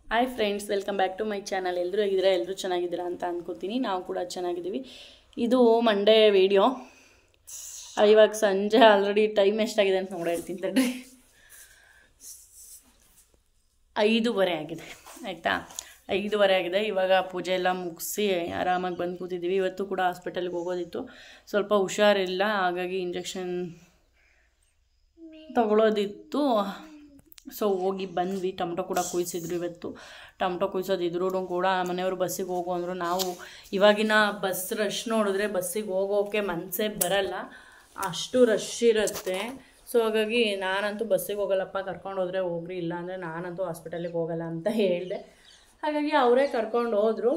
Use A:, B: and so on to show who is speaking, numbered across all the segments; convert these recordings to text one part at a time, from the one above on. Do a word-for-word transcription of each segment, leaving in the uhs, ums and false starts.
A: Hi friends, welcome back to my channel. ಎಲ್ಲರೂ ಹೇಗಿದ್ದೀರಾ? ಎಲ್ಲರೂ ಚೆನ್ನಾಗಿದ್ದೀರಾ ಅಂತ ಅಂದ್ಕೋತೀನಿ. ನಾವು ಕೂಡ ಚೆನ್ನಾಗಿದ್ದೀವಿ. ಇದು ಮಂಡೇ ವಿಡಿಯೋ. ಇವಾಗ ಸಂಜೆ ಆಲ್ರೆಡಿ ಟೈಮ್ ಎಷ್ಟಾಗಿದೆ ಅಂತ ನೋಡಿ ಹೇಳ್ತೀನಿ ತಡ್ರಿ. ಐದೂವರೆ ಆಗಿದೆ ಆಯಿತಾ. ಐದೂವರೆ ಆಗಿದೆ. ಇವಾಗ ಪೂಜೆ ಎಲ್ಲ ಮುಗಿಸಿ ಆರಾಮಾಗಿ ಬಂದು ಕೂತಿದ್ದೀವಿ. ಇವತ್ತು ಕೂಡ ಹಾಸ್ಪಿಟಲ್ಗೆ ಹೋಗೋದಿತ್ತು, ಸ್ವಲ್ಪ ಹುಷಾರಿಲ್ಲ, ಹಾಗಾಗಿ ಇಂಜೆಕ್ಷನ್ ತಗೊಳ್ಳೋದಿತ್ತು. ಸೊ ಹೋಗಿ ಬಂದ್ವಿ. ಟೊಮಟೊ ಕೂಡ ಕುಯ್ಸಿದ್ರು. ಇವತ್ತು ಟೊಮಟೊ ಕುಯ್ಸೋದಿದ್ರು ಕೂಡ ಮನೆಯವರು ಬಸ್ಸಿಗೆ ಹೋಗೋ ಅಂದರು. ನಾವು ಇವಾಗಿನ ಬಸ್ ರಶ್ ನೋಡಿದ್ರೆ ಬಸ್ಸಿಗೆ ಹೋಗೋಕ್ಕೆ ಮನಸ್ಸೇ ಬರಲ್ಲ, ಅಷ್ಟು ರಶ್ ಇರುತ್ತೆ. ಸೊ ಹಾಗಾಗಿ ನಾನಂತೂ ಬಸ್ಸಿಗೆ ಹೋಗಲ್ಲಪ್ಪ, ಕರ್ಕೊಂಡು ಹೋದರೆ ಹೋಗ್ರಿ, ಇಲ್ಲ ಅಂದರೆ ನಾನಂತೂ ಹಾಸ್ಪಿಟಲಿಗೆ ಹೋಗಲ್ಲ ಅಂತ ಹೇಳಿದೆ. ಹಾಗಾಗಿ ಅವರೇ ಕರ್ಕೊಂಡು ಹೋದರು.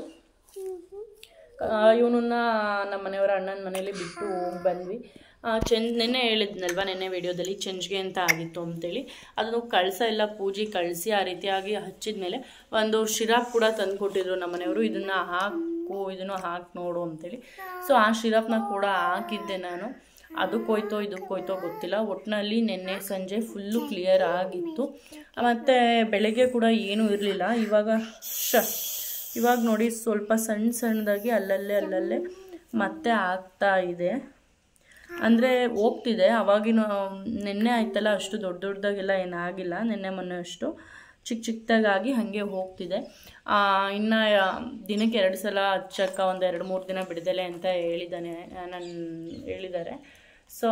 A: ಇವನನ್ನ ನಮ್ಮ ಮನೆಯವರ ಅಣ್ಣನ ಮನೇಲಿ ಬಿಟ್ಟು ಹೋಗಿ ಬಂದ್ವಿ. ಚೆಂಜ್ ನೆನ್ನೆ ಹೇಳಿದ್ನಲ್ವ, ನೆನ್ನೆ ವಿಡಿಯೋದಲ್ಲಿ ಚೆಂಜ್ಗೆ ಅಂತ ಆಗಿತ್ತು ಅಂತೇಳಿ ಅದನ್ನು ಕಳಸ ಎಲ್ಲ ಪೂಜೆ ಕಳಿಸಿ ಆ ರೀತಿಯಾಗಿ ಹಚ್ಚಿದ ಮೇಲೆ ಒಂದು ಶಿರಾಪ್ ಕೂಡ ತಂದು ಕೊಟ್ಟಿದ್ರು ನಮ್ಮ ಮನೆಯವರು. ಇದನ್ನು ಹಾಕು, ಇದನ್ನು ಹಾಕಿ ನೋಡು ಅಂತೇಳಿ. ಸೊ ಆ ಶಿರಾಪ್ನ ಕೂಡ ಹಾಕಿದ್ದೆ ನಾನು. ಅದಕ್ಕೆ ಹೋಯ್ತೋ ಇದಕ್ಕೆ ಹೋಯ್ತೋ ಗೊತ್ತಿಲ್ಲ. ಒಟ್ಟಿನಲ್ಲಿ ನಿನ್ನೆ ಸಂಜೆ ಫುಲ್ಲು ಕ್ಲಿಯರ್ ಆಗಿತ್ತು. ಮತ್ತು ಬೆಳಗ್ಗೆ ಕೂಡ ಏನೂ ಇರಲಿಲ್ಲ. ಇವಾಗ ಶ ಇವಾಗ ನೋಡಿ ಸ್ವಲ್ಪ ಸಣ್ಣ ಸಣ್ಣದಾಗಿ ಅಲ್ಲಲ್ಲೇ ಅಲ್ಲಲ್ಲೇ ಮತ್ತೆ ಆಗ್ತಾ ಇದೆ, ಅಂದರೆ ಹೋಗ್ತಿದೆ. ಅವಾಗಿನ ನೆನ್ನೆ ಆಯ್ತಲ್ಲ, ಅಷ್ಟು ದೊಡ್ಡ ದೊಡ್ಡದಾಗೆಲ್ಲ ಏನಾಗಿಲ್ಲ. ನೆನ್ನೆ ಮೊನ್ನೆ ಅಷ್ಟು ಚಿಕ್ಕ ಚಿಕ್ಕದಾಗಿ ಹಾಗೆ ಹೋಗ್ತಿದೆ. ಇನ್ನು ದಿನಕ್ಕೆ ಎರಡು ಸಲ ಹಚ್ಚಕ್ಕ ಒಂದು ಎರಡು ಮೂರು ದಿನ ಬಿಡದಲೆ ಅಂತ ಹೇಳಿದ್ದಾನೆ ನಾನು ಹೇಳಿದ್ದಾರೆ. ಸೊ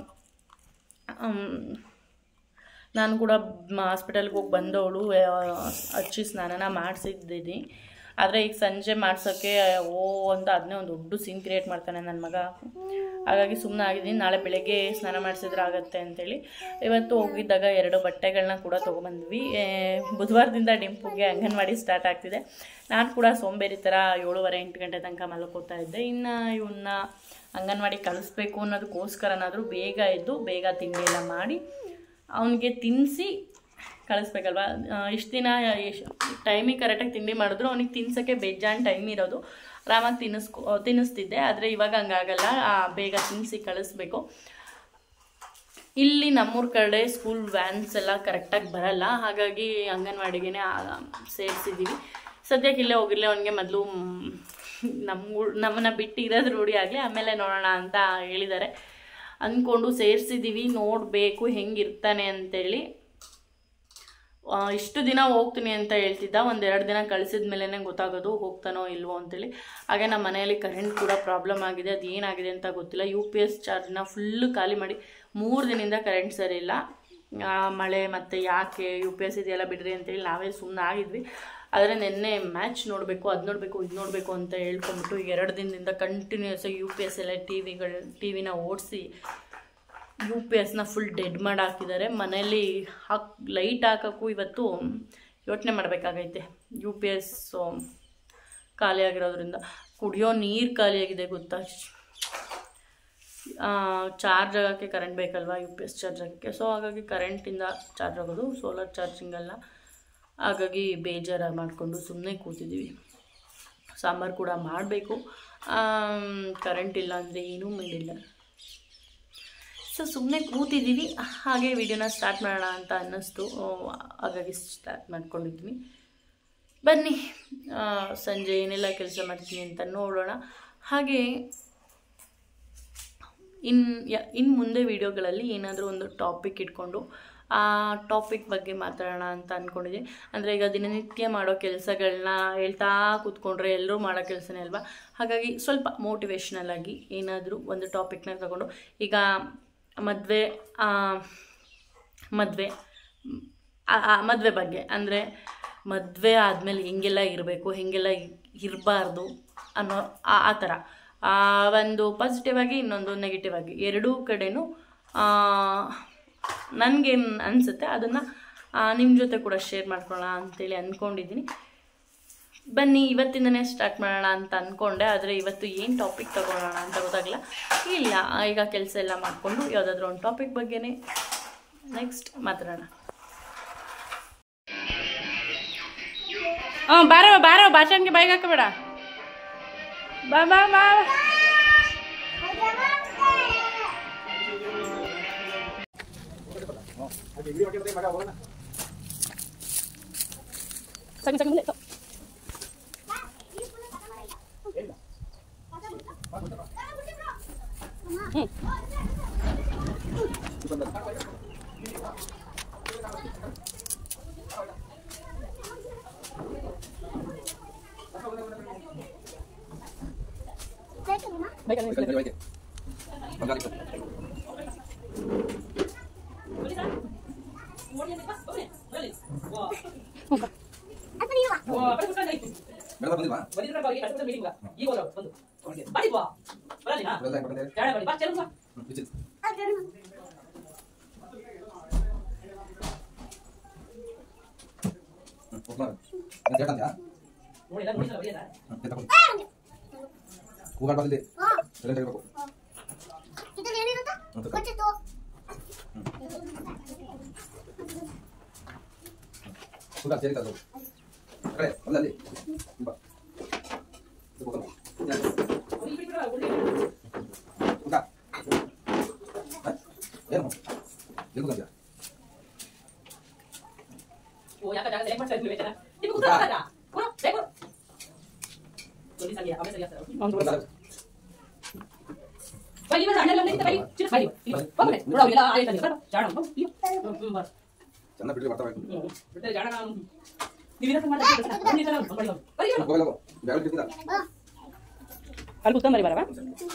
A: ನಾನು ಕೂಡ ಹಾಸ್ಪಿಟಲ್ಗೆ ಹೋಗಿ ಬಂದವಳು ಹಚ್ಚಿ ಸ್ನಾನನ ಮಾಡಿಸಿದ್ದೀನಿ. ಆದರೆ ಈಗ ಸಂಜೆ ಮಾಡ್ಸೋಕ್ಕೆ ಓ ಅಂತ ಅದನ್ನೇ ಒಂದು ದೊಡ್ಡ ಸೀನ್ ಕ್ರಿಯೇಟ್ ಮಾಡ್ತಾನೆ ನನ್ನ ಮಗ. ಹಾಗಾಗಿ ಸುಮ್ಮನೆ ಆಗಿದ್ದೀನಿ. ನಾಳೆ ಬೆಳಗ್ಗೆ ಸ್ನಾನ ಮಾಡಿಸಿದ್ರೆ ಆಗುತ್ತೆ ಅಂತೇಳಿ ಇವತ್ತು ಹೋಗಿದ್ದಾಗ ಎರಡು ಬಟ್ಟೆಗಳನ್ನ ಕೂಡ ತೊಗೊಂಬಂದ್ವಿ. ಬುಧವಾರದಿಂದ ಡಿಂಪುಗೆ ಅಂಗನವಾಡಿ ಸ್ಟಾರ್ಟ್ ಆಗ್ತಿದೆ. ನಾನು ಕೂಡ ಸೋಂಬೇರಿ ಥರ ಏಳುವರೆ ಎಂಟು ಗಂಟೆ ತನಕ ಮಲ್ಕೋತಾ ಇದ್ದೆ. ಇನ್ನು ಇವನ್ನ ಅಂಗನವಾಡಿ ಕಳಿಸ್ಬೇಕು ಅನ್ನೋದಕ್ಕೋಸ್ಕರನಾದರೂ ಬೇಗ ಎದ್ದು ಬೇಗ ತಿಂಡಿ ಎಲ್ಲ ಮಾಡಿ ಅವನಿಗೆ ತಿನ್ನಿಸಿ ಕಳಿಸ್ಬೇಕಲ್ವ. ಇಷ್ಟು ದಿನ ಟೈಮಿಗೆ ಕರೆಕ್ಟಾಗಿ ತಿಂಡಿ ಮಾಡಿದ್ರು ಅವನಿಗೆ ತಿನ್ಸೋಕ್ಕೆ ಬೇಜಾನ್ ಟೈಮ್ ಇರೋದು, ಆರಾಮಾಗಿ ತಿನ್ನಿಸ್ಕೊ ತಿನ್ನಿಸ್ತಿದ್ದೆ. ಆದರೆ ಇವಾಗ ಹಂಗಾಗಲ್ಲ, ಬೇಗ ತಿನ್ನಿಸಿ ಕಳಿಸ್ಬೇಕು. ಇಲ್ಲಿ ನಮ್ಮೂರ ಕಡೆ ಸ್ಕೂಲ್ ವ್ಯಾನ್ಸ್ ಎಲ್ಲ ಕರೆಕ್ಟಾಗಿ ಬರಲ್ಲ, ಹಾಗಾಗಿ ಅಂಗನವಾಡಿಗೆ ಸೇರಿಸಿದ್ದೀವಿ. ಸದ್ಯಕ್ಕೆ ಇಲ್ಲೇ ಹೋಗಿರಲಿ, ಅವನಿಗೆ ಮೊದಲು ನಮ್ಮ ನಮ್ಮನ್ನು ಬಿಟ್ಟು ಇರೋದು ರೂಢಿ ಆಗಲಿ, ಆಮೇಲೆ ನೋಡೋಣ ಅಂತ ಹೇಳಿದ್ದಾರೆ. ಅಂದ್ಕೊಂಡು ಸೇರಿಸಿದ್ದೀವಿ. ನೋಡಬೇಕು ಹೆಂಗಿರ್ತಾನೆ ಅಂತೇಳಿ. ಇಷ್ಟು ದಿನ ಹೋಗ್ತೀನಿ ಅಂತ ಹೇಳ್ತಿದ್ದ, ಒಂದೆರಡು ದಿನ ಕಳಿಸಿದ ಮೇಲೇ ಗೊತ್ತಾಗೋದು ಹೋಗ್ತಾನೋ ಇಲ್ವೋ ಅಂತೇಳಿ. ಹಾಗೆ ನಮ್ಮ ಮನೆಯಲ್ಲಿ ಕರೆಂಟ್ ಕೂಡ ಪ್ರಾಬ್ಲಮ್ ಆಗಿದೆ, ಅದು ಏನಾಗಿದೆ ಅಂತ ಗೊತ್ತಿಲ್ಲ. ಯು ಪಿ ಎಸ್ ಚಾರ್ಜ್ನ ಫುಲ್ಲು ಖಾಲಿ ಮಾಡಿ ಮೂರು ದಿನದಿಂದ ಕರೆಂಟ್ ಸರಿ ಇಲ್ಲ. ಮಳೆ ಮತ್ತು ಯಾಕೆ ಯು ಪಿ ಎಸ್ ಇದೆಲ್ಲ ಬಿಡ್ರಿ ಅಂತೇಳಿ ನಾವೇ ಸುಮ್ಮನೆ ಆಗಿದ್ವಿ. ಆದರೆ ನಿನ್ನೆ ಮ್ಯಾಚ್ ನೋಡಬೇಕು, ಅದು ನೋಡಬೇಕು, ಇದು ನೋಡಬೇಕು ಅಂತ ಹೇಳ್ಕೊಂಬಿಟ್ಟು ಎರಡು ದಿನದಿಂದ ಕಂಟಿನ್ಯೂಸ್ ಆಗಿ ಯು ಪಿ ಎಸ್ ಎಲ್ಲ ಟಿ ವಿಗಳು ಟಿ ವಿನ ಓಡಿಸಿ ಯು ಪಿ ಎಸ್ನ ಫುಲ್ ಡೆಡ್ ಮಾಡಿ ಹಾಕಿದ್ದಾರೆ. ಮನೇಲಿ ಹಾಕಿ ಲೈಟ್ ಹಾಕೋಕ್ಕೂ ಇವತ್ತು ಯೋಚನೆ ಮಾಡಬೇಕಾಗೈತೆ. ಯು ಪಿ ಎಸ್ ಖಾಲಿ ಆಗಿರೋದ್ರಿಂದ ಕುಡಿಯೋ ನೀರು ಖಾಲಿಯಾಗಿದೆ ಗೊತ್ತಾ. ಚಾರ್ಜ್ ಆಗೋಕ್ಕೆ ಕರೆಂಟ್ ಬೇಕಲ್ವ, ಯು ಪಿ ಎಸ್ ಚಾರ್ಜ್ ಆಗೋಕ್ಕೆ. ಸೊ ಹಾಗಾಗಿ ಕರೆಂಟಿಂದ ಚಾರ್ಜ್ ಆಗೋದು, ಸೋಲಾರ್ ಚಾರ್ಜಿಂಗಲ್ಲ. ಹಾಗಾಗಿ ಬೇಜಾರಾಗಿ ಮಾಡಿಕೊಂಡು ಸುಮ್ಮನೆ ಕೂತಿದ್ದೀವಿ. ಸಾಂಬಾರು ಕೂಡ ಮಾಡಬೇಕು, ಕರೆಂಟ್ ಇಲ್ಲ ಅಂದರೆ ಏನೂ ಮಾಡಿಲ್ಲ. ಸೊ ಸುಮ್ಮನೆ ಕೂತಿದ್ದೀವಿ. ಹಾಗೆ ವಿಡಿಯೋನ ಸ್ಟಾರ್ಟ್ ಮಾಡೋಣ ಅಂತ ಅನ್ನಿಸ್ತು, ಹಾಗಾಗಿ ಸ್ಟಾರ್ಟ್ ಮಾಡ್ಕೊಂಡಿದ್ವಿ. ಬನ್ನಿ ಸಂಜೆ ಏನೆಲ್ಲ ಕೆಲಸ ಮಾಡ್ತೀನಿ ಅಂತ ನೋಡೋಣ. ಹಾಗೆ ಇನ್ನು ಇನ್ನು ಮುಂದೆ ವಿಡಿಯೋಗಳಲ್ಲಿ ಏನಾದರೂ ಒಂದು ಟಾಪಿಕ್ ಇಟ್ಕೊಂಡು ಆ ಟಾಪಿಕ್ ಬಗ್ಗೆ ಮಾತಾಡೋಣ ಅಂತ ಅಂದ್ಕೊಂಡಿದ್ದೀನಿ. ಅಂದರೆ ಈಗ ದಿನನಿತ್ಯ ಮಾಡೋ ಕೆಲಸಗಳನ್ನ ಹೇಳ್ತಾ ಕೂತ್ಕೊಂಡ್ರೆ ಎಲ್ಲರೂ ಮಾಡೋ ಕೆಲಸನೇ ಅಲ್ವಾ. ಹಾಗಾಗಿ ಸ್ವಲ್ಪ ಮೋಟಿವೇಶ್ನಲ್ ಆಗಿ ಏನಾದರೂ ಒಂದು ಟಾಪಿಕ್ನ ತಗೊಂಡು, ಈಗ ಮದುವೆ ಮದುವೆ ಮದುವೆ ಬಗ್ಗೆ, ಅಂದರೆ ಮದುವೆ ಆದಮೇಲೆ ಹೆಂಗೆಲ್ಲ ಇರಬೇಕು, ಹೆಂಗೆಲ್ಲ ಇರಬಾರ್ದು ಅನ್ನೋ ಆ ಥರ ಒಂದು ಪಾಸಿಟಿವ್ ಆಗಿ ಇನ್ನೊಂದು ನೆಗೆಟಿವ್ ಆಗಿ ಎರಡೂ ಕಡೆನೂ ನನಗೇನು ಅನಿಸುತ್ತೆ ಅದನ್ನು ನಿಮ್ಮ ಜೊತೆ ಕೂಡ ಶೇರ್ ಮಾಡ್ಕೊಳ್ಳೋಣ ಅಂಥೇಳಿ ಅಂದ್ಕೊಂಡಿದ್ದೀನಿ. ಬನ್ನಿ ಇವತ್ತಿಂದನೇ ಸ್ಟಾರ್ಟ್ ಮಾಡೋಣ ಅಂತ ಅಂದ್ಕೊಂಡೆ, ಆದರೆ ಇವತ್ತು ಏನು ಟಾಪಿಕ್ ತಗೊಳ್ಳೋಣ ಅಂತ ಗೊತ್ತಾಗಲ್ಲ. ಇಲ್ಲ, ಈಗ ಕೆಲಸ ಎಲ್ಲ ಮಾಡಿಕೊಂಡು ಯಾವುದಾದ್ರೂ ಒಂದು ಟಾಪಿಕ್ ಬಗ್ಗೆನೇ ನೆಕ್ಸ್ಟ್ ಮಾತಾಡೋಣ. ಹಾಂ ಬಾರೋ ಬಾರೋ, ಭಾಷಣಕ್ಕೆ ಬೈಗೆ ಹಾಕಬೇಡ. ಬಾ ಬಾ ಬಾ ಸರಿ ಸರಿ ಮುಂದೆ ಹ್ಞೂ
B: ಕೂಗಾಡ್ ಬಂದಿದೆ ತೆಗಿಬೇಕು ಕೂಗಾಡ್ ಸೇರಿ ಕಲ್ಲು ಕಡೆ ಅಲ್ಲಲ್ಲಿ ಬಾ ಕೂಗಾಡ್ ಏನು ಏನು ಗಂಜಾ
A: ಓ ಯಾಕ ಜಾಗ ಸೆಲೆಕ್ಟ್ ಮಾಡ್ತಾ ಇದ್ದೀವಿ ಬೇಡ ನೀವು ಕೂತ್ಕೊಳ್ಳೋದಾ ಕೂರು ಬೇಕು ಜಲ್ದಿ ಸರಿಯಾ ಆಮೇಲೆ ಸರಿಯಾ ಸರ್ ಒಂದು ಬೈ ಬೈ ಅಣ್ಣ ಲಂಡೆ ಬೈ ಚಿನ್ನ ಬೈ ಹೋಗ್ರೆ ನೋಡು ಅವೆಲ್ಲ ಆಯ್ತು ಅಂತ ಜಾಣ ಬಾ
B: ಚಂದ ಬಿಡ್ಲಿ ಬರ್ತಾ ಬೇಕು
A: ಬಿಡ್ತಾರೆ ಜಾಣ ನಾನು ನೀವು ಇದನ್ನ ಮಾಡ್ತಾ ಬನ್ನಿ ಸರ್ ಬೈ ಬೈ
B: ಹೋಗಲ್ಲ ಬ್ಯಾಗ್ ಬಿಡ್ತಿಲ್ಲ
A: ಅಲ್ಲಿ ಕೂತ್ಕೊಂಡು ಬರಿ ಬರವಾ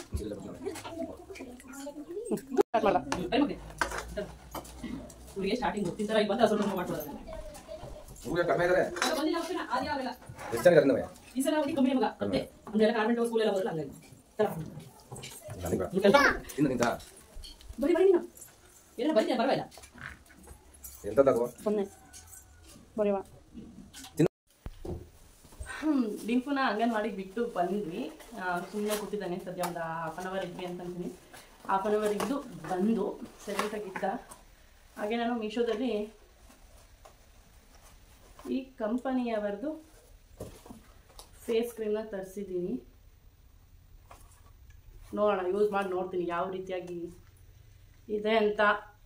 A: ಸ್ಟಾರ್ಟ್ ಮಾಡಲ್ಲ ಬೈ ಹೋಗಿ ಹುಡುಗಿ ಸ್ಟಾರ್ಟಿಂಗ್ ಗೊತ್ತಿಲ್ಲ ಈಗ ಬಂದ ಸ್ವಲ್ಪ ಮಾಡ್ಕೊಳ್ಳೋದು
B: ಹುಡುಗ ಕಡಿಮೆ ಇದ್ದಾರೆ
A: ಬಂದಿಲ್ಲ ಆಪ್ಷನ್ ಆದಿ ಆಗಲ್ಲ
B: ಎಷ್ಟು ಜನ ಇದ್ದಾರೆ ನಮಗೆ
A: ಈ ಸಲ ಅವಧಿ ಕಮ್ಮಿ ಮಗ ಮತ್ತೆ ಒಂದೆಲ್ಲ ಕಾರ್ಮೆಂಟ್ ಸ್ಕೂಲ್ ಎಲ್ಲ ಬರಲ್ಲ ಹಂಗಾಗಿ ತರ
B: ಇನ್ನು ನಿಂತ
A: ಬರಿ ಬರಿ ನೀನು ಎಲ್ಲ ಬರ್ತೀನಿ ಪರವಾಗಿಲ್ಲ
B: ಎಂತದಾಗೋ
A: ಸೊನ್ನೆ ಬರೀವಾ ಹ್ಞೂ ಡಿಂಪುನ ಅಂಗನವಾಡಿಗೆ ಬಿಟ್ಟು ಬಂದ್ವಿ ಸುಮ್ಮನೆ ಕೂತಿದ್ದಾನೆ ಸದ್ಯ ಒಂದು ಹಾಫ್ ಆನ್ ಅವರ್ ಇದ್ವಿ ಅಂತಂತೀನಿ ಹಾಫ್ ಆನ್ ಅವರ್ ಇದ್ದು ಬಂದು ಸೆಲೆಕ್ಟಾಗಿದ್ದ ಹಾಗೆ ನಾನು ಮೀಶೋದಲ್ಲಿ ಈ ಕಂಪನಿಯವರದು ಫೇಸ್ ಕ್ರೀಮ್ನ ತರಿಸಿದ್ದೀನಿ ನೋಡೋಣ ಯೂಸ್ ಮಾಡಿ ನೋಡ್ತೀನಿ ಯಾವ ರೀತಿಯಾಗಿ ಇದೆ ಅಂತ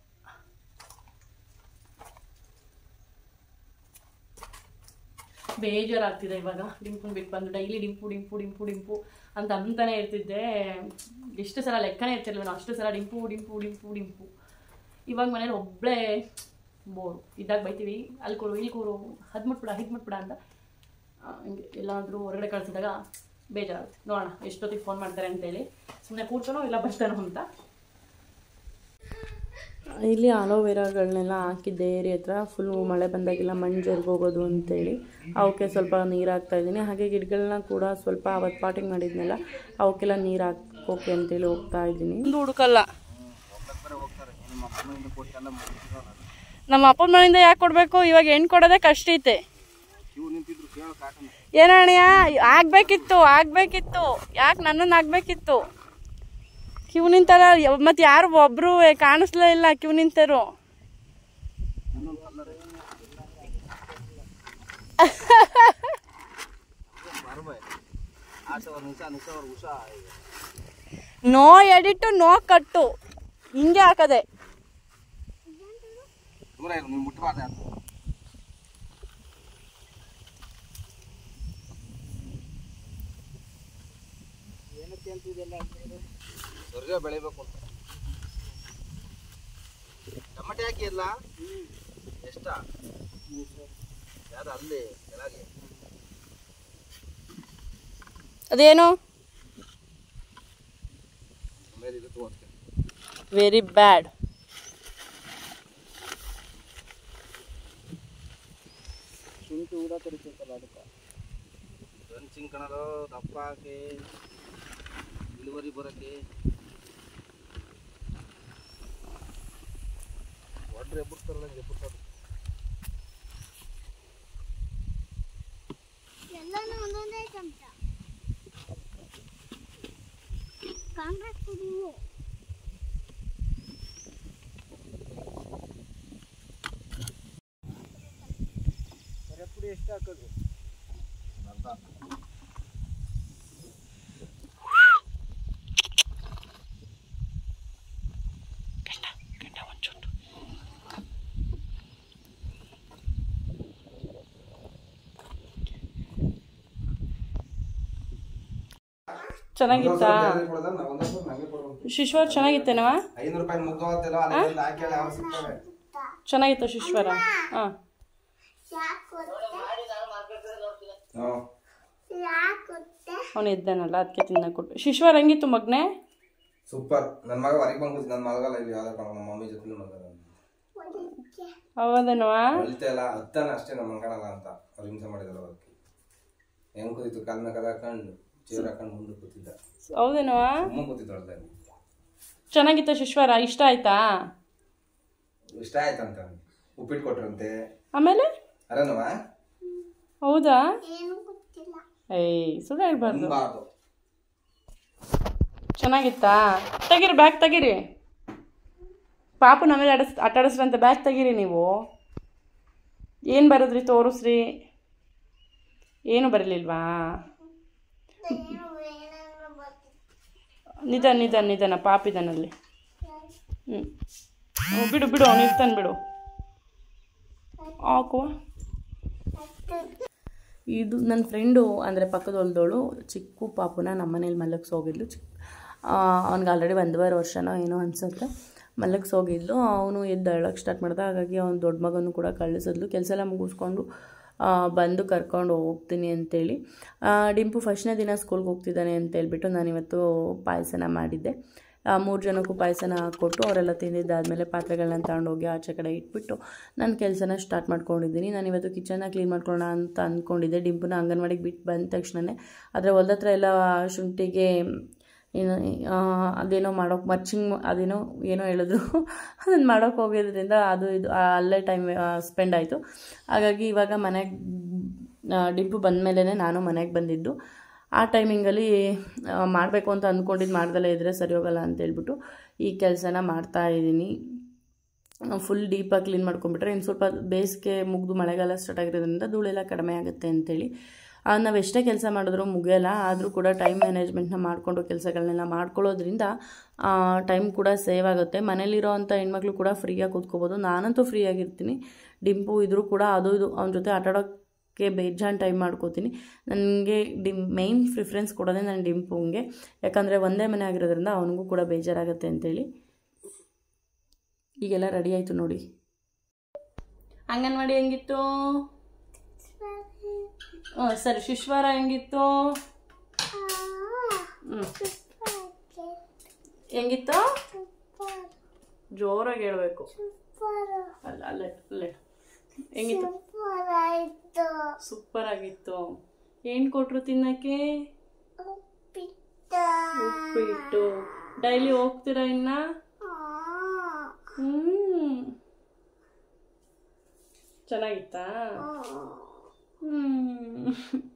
A: ಬೇಜಾರಾಗ್ತಿದೆ ಇವಾಗ ಡಿಂಪುನ್ ಬಿಟ್ಟು ಬಂದು ಡೈಲಿ ಡಿಂಪು ಡಿಂಪು ಡಿಂಪು ಡಿಂಪು ಅಂತ ಅಂತಾನೆ ಇರ್ತಿದ್ದೆ ಎಷ್ಟು ಸಲ ಲೆಕ್ಕನೇ ಇರ್ತಿರ್ಲಿಲ್ಲ ನಾನು ಅಷ್ಟು ಸಲ ಡಿಂಪು ಡಿಂಪು ಡಿಂಪು ಡಿಂಪು ಇವಾಗ ಮನೇಲಿ ಒಬ್ಬಳೇ ಬೋರು ಇದ್ದಾಗ ಬೈತೀವಿ ಅಲ್ಲಿ ಕೂರು ಇಲ್ಲಿ ಕೂರು ಹದ್ ಮುಟ್ಬಿಡ ಹಿದ್ ಮುಟ್ಬಿಡ ಅಂತ ಹಿಂಗೆ ಎಲ್ಲಾದರೂ ಹೊರಗಡೆ ಕಳಿಸಿದಾಗ ಬೇಜಾರಾಗುತ್ತೆ ನೋಡೋಣ ಎಷ್ಟೊತ್ತಿಗೆ ಫೋನ್ ಮಾಡ್ತಾರೆ ಅಂತೇಳಿ ಸುಮ್ಮನೆ ಕೂರ್ಸೋಣೋ ಇಲ್ಲ ಬರ್ತಾನೋ ಅಂತ ಇಲ್ಲಿ ಆಲೋವೆರಾಗಳನ್ನೆಲ್ಲ ಹಾಕಿದ್ದೆ ಏರಿ ಹತ್ರ ಫುಲ್ಲು ಮಳೆ ಬಂದಾಗೆಲ್ಲ ಮಣ್ಣು ಜರ್ಗೋಗೋದು ಅಂತೇಳಿ ಅವಕ್ಕೆ ಸ್ವಲ್ಪ ನೀರು ಹಾಕ್ತಾಯಿದ್ದೀನಿ ಹಾಗೆ ಗಿಡಗಳನ್ನ ಕೂಡ ಸ್ವಲ್ಪ ಅವತ್ತು ಪಾಟಿಂಗ್ ಮಾಡಿದ್ನೆಲ್ಲ ಅವಕ್ಕೆಲ್ಲ ನೀರು ಹಾಕೋಕೆ ಅಂತೇಳಿ ಹೋಗ್ತಾ ಇದ್ದೀನಿ ಒಂದು ಹುಡುಕಲ್ಲ ನಮ್ಮ ಅಪ್ಪನ ಮನೆಯಿಂದ ಯಾಕೆ ಕೊಡಬೇಕು ಇವಾಗ ಹೆಣ್ಣು ಕೊಡೋದೇ ಕಷ್ಟ ಐತೆ ಏನಣ್ಣ ಆಗ್ಬೇಕಿತ್ತು ಆಗ್ಬೇಕಿತ್ತು ಯಾಕೆ ನನ್ನನ್ನು ಆಗ್ಬೇಕಿತ್ತು ಕ್ಯೂ ನಿಂತಾರ ಮತ್ತೆ ಯಾರು ಒಬ್ರು ಕಾಣಿಸ್ಲೇ ಇಲ್ಲ ಕ್ಯೂ ನಿಂತರು ನೋ ಎಡಿಟು ನೋ ಕಟ್ಟು ಹಿಂಗೆ ಹಾಕದೆ
B: ಸ್ವರ್ಗ ಬೆಳಿಬೇಕು ಅಂತ ಟಮಟೆ ಹಾಕಿಲ್ಲ ಎಷ್ಟ ಯಾರು ಅಲ್ಲಿ ಕೆಳಗೆ
A: ಅದೇನು ವೆರಿ ಬ್ಯಾಡ್
B: ಶುಂಠಿ ಊಟ ಕರಿತೈತಲ್ಲ ಅದಕ್ಕೆ ರಂಚಿಂಗ್ ಕಣಲು ದಪ್ಪ ಹಾಕಿ ಇಳುವರಿ ಬರೋಕ್ಕೆ ಒಡ್ರೆ ಎಬ್ಬರ್ತಾರಲ್ಲ ಎಬ್ಬರ್ತಾರೆ
C: ಎಲ್ಲಾನು ಒಂದೊಂದೇ ಚಮಚ ಕಾಂಗ್ರೆಸ್ ಪುಡಿ
B: ಪುಡಿ ಎಷ್ಟು ಹಾಕೋದು ಅರ್ಧ
A: ಚೆನ್ನಾಗಿತ್ತಾ ಶಿಶ್ವರ? ಚೆನ್ನಾಗಿತ್ತೇನವ?
B: ಐನೂರು ರೂಪಾಯಿ ಮುಗ್ಗವತ್ತೆಲ್ಲ ಅಲ್ಲಿ ಹಾಕಿ ಯಾವ ಸಿಗ್ತವೆ.
A: ಚೆನ್ನಾಗಿತ್ತ ಶಿಶ್ವರ? ಹಾಂ ಅವನು ಇದ್ದಾನಲ್ಲ ಅದಕ್ಕೆ ತಿನ್ನಕ್ಕೆ ಕೊಟ್ಟು. ಶಿಶ್ವರ ಹೆಂಗಿತ್ತು ಮಗನೇ?
B: ಸೂಪರ್. ನನ್ನ ಮಗ ಹೊರಗೆ ಬಂದು ನನ್ನ ಮಗಲ್ಲ ಇಲ್ಲಿ ಯಾವ್ದಪ್ಪ ನಮ್ಮ ಮಮ್ಮಿ ಜೊತೆ ಮಗ
A: ಹೌದೇನವಾ?
B: ಅಳ್ತೆಲ್ಲ ಹತ್ತಾನ ಅಷ್ಟೇ ನಮ್ಮ ಮಗನಲ್ಲ ಅಂತ ಅವ್ರು ಹಿಂಸೆ ಮಾಡಿದಲ್ಲ ಅದಕ್ಕೆ ಹೆಂಗ್ ಕೂತಿತ್ತು ಕಾಲ್ ಮೇಲೆ ಕದ ಹಾಕೊಂಡು ಚೇರ್ ಹಾಕೊಂಡು ಮುಂದೆ ಕೂತಿದ್ದ.
A: ಹೌದೇನವಾ?
B: ತುಂಬ ಕೂತಿದ್ದು ಹೊಡೆದಾಗ.
A: ಚೆನ್ನಾಗಿತ್ತ ಶಿಶ್ವರ? ಇಷ್ಟ ಆಯ್ತಾ?
B: ಇಷ್ಟ ಆಯ್ತಂತ ಉಪ್ಪಿಟ್ಟು ಕೊಟ್ರಂತೆ.
A: ಆಮೇಲೆ
B: ಅರನವ?
A: ಹೌದಾ? ಏಯ್ ಸುಳ್ಳು ಹೇಳ್ಬಾರ್ದು. ಚೆನ್ನಾಗಿತ್ತಾ? ತೆಗೀರಿ ಬ್ಯಾಗ್ ತೆಗೀರಿ. ಪಾಪು ನಮಗೆ ಆಡಿಸ್ ಆಟ ಆಡಿಸ್ರಂತ ಬ್ಯಾಗ್ ತೆಗೀರಿ ನೀವು. ಏನು ಬರೋದ್ರಿ ತೋರಿಸ್ರಿ. ಏನು ಬರಲಿಲ್ವಾ? ನಿಧಾನ ನಿಧಾನ ನಿಧಾನ ಪಾಪಿದಾನಲ್ಲಿ. ಹ್ಞೂ ಬಿಡು ಬಿಡು ಅವನು ಇರ್ತಾನೆ ಬಿಡು. ಹಾಕುವ. ಇದು ನನ್ನ ಫ್ರೆಂಡು ಅಂದರೆ ಪಕ್ಕದ ಹೊಲ್ದವಳು ಚಿಕ್ಕ ಪಾಪುನ ನಮ್ಮ ಮನೇಲಿ ಮಲಗಿಸಿ ಹೋಗಿದ್ಲು. ಚಿಕ್ಕ ಅವ್ನಿಗೆ ಆಲ್ರೆಡಿ ಒಂದೂವರೆ ವರ್ಷನೋ ಏನೋ ಅನ್ಸುತ್ತೆ. ಮಲಗಿಸಿ ಹೋಗಿದ್ಲು. ಅವನು ಎದ್ದು ಅಳಕ್ಕೆ ಸ್ಟಾರ್ಟ್ ಮಾಡ್ದೆ. ಹಾಗಾಗಿ ಅವ್ನು ದೊಡ್ಡ ಮಗನೂ ಕೂಡ ಕಳಿಸಿದ್ಲು. ಕೆಲಸ ಎಲ್ಲ ಮುಗಿಸ್ಕೊಂಡು ಬಂದು ಕರ್ಕೊಂಡು ಹೋಗ್ತೀನಿ ಅಂತೇಳಿ. ಡಿಂಪು ಫಸ್ಟ್ನೇ ದಿನ ಸ್ಕೂಲ್ಗೆ ಹೋಗ್ತಿದ್ದಾನೆ ಅಂತೇಳ್ಬಿಟ್ಟು ನಾನಿವತ್ತು ಪಾಯಸನ ಮಾಡಿದ್ದೆ. ಮೂರು ಜನಕ್ಕೂ ಪಾಯಸನ ಕೊಟ್ಟು ಅವರೆಲ್ಲ ತಿಂದಿದ್ದಾದಮೇಲೆ ಪಾತ್ರೆಗಳನ್ನ ತಗೊಂಡೋಗಿ ಆಚೆ ಕಡೆ ಇಟ್ಬಿಟ್ಟು ನಾನು ಕೆಲಸನ ಸ್ಟಾರ್ಟ್ ಮಾಡ್ಕೊಂಡಿದ್ದೀನಿ. ನಾನಿವತ್ತು ಕಿಚನ್ನ ಕ್ಲೀನ್ ಮಾಡ್ಕೊಳ್ಳೋಣ ಅಂತ ಅಂದ್ಕೊಂಡಿದ್ದೆ. ಡಿಂಪುನ ಅಂಗನವಾಡಿಗೆ ಬಿಟ್ಟು ಬಂದ ತಕ್ಷಣವೇ ಆದರೆ ಹೊಲ್ದ ಹತ್ರ ಎಲ್ಲ ಶುಂಠಿಗೆ ಏನು ಅದೇನೋ ಮಾಡೋಕೆ ಮರ್ಚಿಂಗ್ ಅದೇನೋ ಏನೋ ಹೇಳಿದ್ರು ಅದನ್ನು ಮಾಡೋಕೆ ಹೋಗೋದ್ರಿಂದ ಅದು ಇದು ಅಲ್ಲೇ ಟೈಮ್ ಸ್ಪೆಂಡ್ ಆಯಿತು. ಹಾಗಾಗಿ ಇವಾಗ ಮನೆಗೆ ಡಿಂಪು ಬಂದ ಮೇಲೇ ನಾನು ಮನೆಗೆ ಬಂದಿದ್ದು. ಆ ಟೈಮಿಂಗಲ್ಲಿ ಮಾಡಬೇಕು ಅಂತ ಅಂದ್ಕೊಂಡಿದ್ದು ಮಾಡ್ದಲ್ಲೇ ಇದ್ದರೆ ಸರಿ ಹೋಗಲ್ಲ ಅಂತೇಳ್ಬಿಟ್ಟು ಈ ಕೆಲಸನ ಮಾಡ್ತಾಯಿದ್ದೀನಿ. ಫುಲ್ ಡೀಪಾಗಿ ಕ್ಲೀನ್ ಮಾಡ್ಕೊಂಬಿಟ್ರೆ ಇನ್ನು ಸ್ವಲ್ಪ ಬೇಸಿಗೆ ಮುಗಿದು ಮಳೆಗಾಲ ಸ್ಟಾರ್ಟ್ ಆಗಿರೋದ್ರಿಂದ ಧೂಳೆಲ್ಲ ಕಡಿಮೆ ಆಗುತ್ತೆ ಅಂತೇಳಿ ನಾವು ಎಷ್ಟೇ ಕೆಲಸ ಮಾಡಿದ್ರೂ ಮುಗಿಯಲ್ಲ. ಆದರೂ ಕೂಡ ಟೈಮ್ ಮ್ಯಾನೇಜ್ಮೆಂಟ್ನ ಮಾಡಿಕೊಂಡು ಕೆಲಸಗಳನ್ನೆಲ್ಲ ಮಾಡ್ಕೊಳ್ಳೋದ್ರಿಂದ ಟೈಮ್ ಕೂಡ ಸೇವ್ ಆಗುತ್ತೆ. ಮನೇಲಿರೋ ಅಂಥ ಹೆಣ್ಮಕ್ಳು ಕೂಡ ಫ್ರೀಯಾಗಿ ಕೂತ್ಕೋಬೋದು. ನಾನಂತೂ ಫ್ರೀಯಾಗಿರ್ತೀನಿ. ಡಿಂಪು ಇದ್ರೂ ಕೂಡ ಅದು ಇದು ಅವನ ಜೊತೆ ಆಟಾಡೋಕ್ಕೆ ಬೇಜಾನ್ ಟೈಮ್ ಮಾಡ್ಕೋತೀನಿ. ನನಗೆ ಡಿಮ್ ಮೇಯ್ನ್ ಪ್ರಿಫರೆನ್ಸ್ ಕೊಡೋದೇ ನಾನು ಡಿಂಪುಂಗೆ. ಯಾಕಂದರೆ ಒಂದೇ ಮನೆ ಆಗಿರೋದ್ರಿಂದ ಅವನಿಗೂ ಕೂಡ ಬೇಜಾರಾಗುತ್ತೆ ಅಂತೇಳಿ. ಈಗೆಲ್ಲ ರೆಡಿ ಆಯಿತು ನೋಡಿ. ಅಂಗನವಾಡಿ ಹೆಂಗಿತ್ತು? ಹ್ಞೂ ಸರಿ. ಶಿಶ್ವಾರ ಹೆಂಗಿತ್ತು? ಹ್ಞೂ ಹೆಂಗಿತ್ತು? ಜೋರಾಗಿ ಹೇಳ್ಬೇಕು. ಅಲ್ಲ ಅಲ್ಲೇ ಅಲ್ಲೇ ಹೆಂಗಿತ್ತು? ಸೂಪರ್ ಆಗಿತ್ತು. ಏನು ಕೊಟ್ರು ತಿನ್ನಕ್ಕೆ? ಉಪ್ಪಿಟ್ಟು. ಡೈಲಿ ಹೋಗ್ತೀರಾ ಇನ್ನ? ಹ್ಞೂ ಚೆನ್ನಾಗಿತ್ತಾ? ಹ್ಞೂ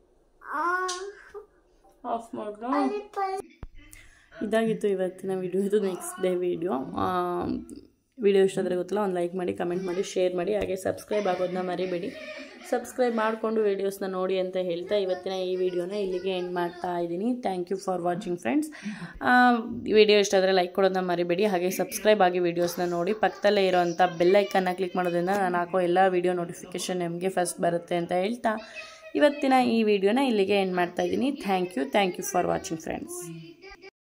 A: ಆಫ್ ಮಾಡಿದ್ರು. ಇದಾಗಿತ್ತು ಇವತ್ತಿನ ವಿಡಿಯೋ. ಇದು ನೆಕ್ಸ್ಟ್ ಡೇ ವಿಡಿಯೋ. ವಿಡಿಯೋ ಇಷ್ಟ ಆದರೆ ಗೊತ್ತಿಲ್ಲ ಒಂದು ಲೈಕ್ ಮಾಡಿ, ಕಮೆಂಟ್ ಮಾಡಿ, ಶೇರ್ ಮಾಡಿ. ಹಾಗೆ ಸಬ್ಸ್ಕ್ರೈಬ್ ಆಗೋದನ್ನ ಮರಿಬೇಡಿ. ಸಬ್ಸ್ಕ್ರೈಬ್ ಮಾಡಿಕೊಂಡು ವೀಡಿಯೋಸ್ನ ನೋಡಿ ಅಂತ ಹೇಳ್ತಾ ಇವತ್ತಿನ ಈ ವಿಡಿಯೋನ ಇಲ್ಲಿಗೆ ಎಂಡ್ ಮಾಡ್ತಾ ಇದ್ದೀನಿ. Thank you for watching friends. Video ಇಷ್ಟ ಆದರೆ ಲೈಕ್ ಕೊಡೋದನ್ನ ಮರಿಬೇಡಿ. ಹಾಗೆ ಸಬ್ಸ್ಕ್ರೈಬ್ ಆಗಿ ವೀಡಿಯೋಸ್ನ ನೋಡಿ. ಪಕ್ಕದಲ್ಲೇ ಇರೋವಂಥ ಬೆಲ್ಲೈಕನ್ನ ಕ್ಲಿಕ್ ಮಾಡೋದ್ರಿಂದ ನಾನು ಹಾಕೋ ಎಲ್ಲ ವೀಡಿಯೋ ನೋಟಿಫಿಕೇಷನ್ ನಿಮಗೆ ಫಸ್ಟ್ ಬರುತ್ತೆ ಅಂತ ಹೇಳ್ತಾ ಇವತ್ತಿನ ಈ ವಿಡಿಯೋನ ಇಲ್ಲಿಗೆ ಎಂಡ್ ಮಾಡ್ತಾ ಇದ್ದೀನಿ. Thank you thank you for watching friends.